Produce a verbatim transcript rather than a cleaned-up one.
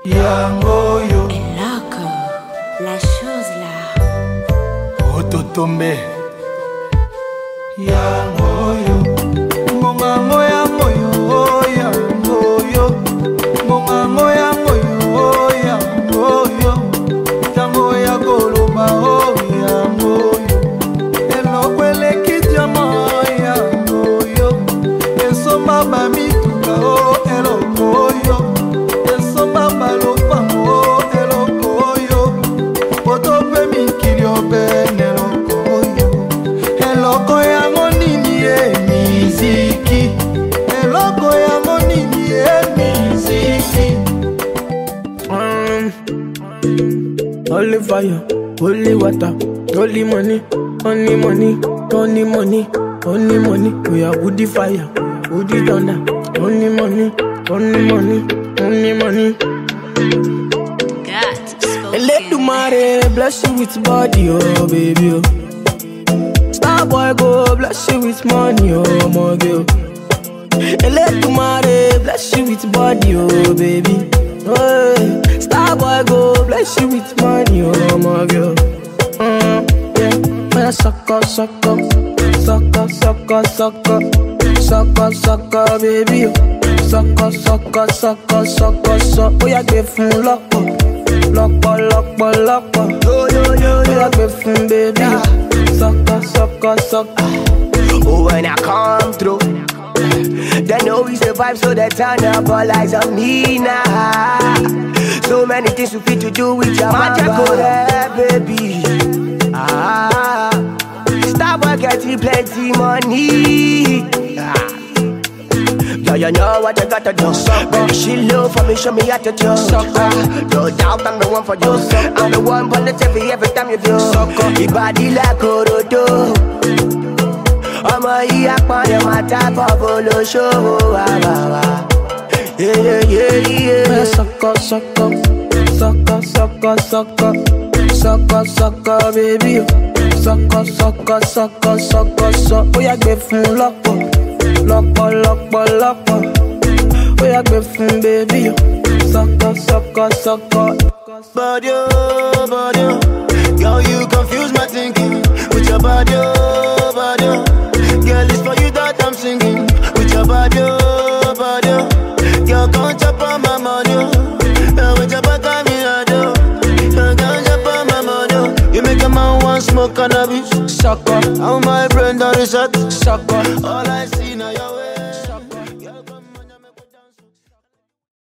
Yangoyo. Et loco, la chose là. Ototombe. Yangoyo. Mongango yangoyo, yangoyo. Mongango yangoyo, yangoyo. Tango ya koloba, oh yangoyo. Elokwele kitiama, yangoyo. Esoma bamituka, oh elokoyo. Esoma balopango, elokoyo. Otope mikilio ben elokoyo. Eloko yango nini e miziki. Eloko yango nini e miziki. Um, Holy fire, holy water, holy money, only money, only money, only money. We are woody fire, woody thunder, only money, only money, only money. God, spoken. Let the mare bless you with body, oh baby. Oh. Star boy go bless you with money, oh my girl. Let the mare bless you with body, oh baby. Oh, star boy go bless you with money, oh my girl. Mm, yeah, man, sucker, sucker, sucker, sucker, sucker, sucker, sucker, baby. Sucker, sucker, sucker, sucker, sucker. Oh, yeah, give him lock up, lock up, lock up, lock up. Yo, yo, yo, yo, yeah, give him baby. Sucker, sucker, sucker. Oh, when I come through, they know we survive, so they turn up all eyes on me now. So many things we fit to do with your magic, baby. Ah, Starboy getting plenty money. Ah. Yeah, you know what you gotta do. Baby, she low for me, show me how to do. Ah, no doubt I'm the one for you. I'm the one positive every time you do. Your body like Orodo. I'm a yakman, my type of olosho. Yeah, yeah, yeah, yeah. Sucker, sucker, sucker, sucker, sucker, sucker, sucker, baby. Sucker, sucker, sucker, sucker, sucker. Oh, yeah, give him lock up, lock up, lock up, lock up. Oh, yeah, give him baby. Sucker, sucker, sucker. Body, oh, body, oh. Girl, you confuse my thinking with your body, oh, body, oh. Girl, it's for you that I'm singing with your body, oh, body, oh. Girl, can't chop on my money, oh. With your back on me, I do. Girl, can't chop on my money, oh. You make a man want smoke cannabis. Sucker, how my brain done reset. sucker. All I see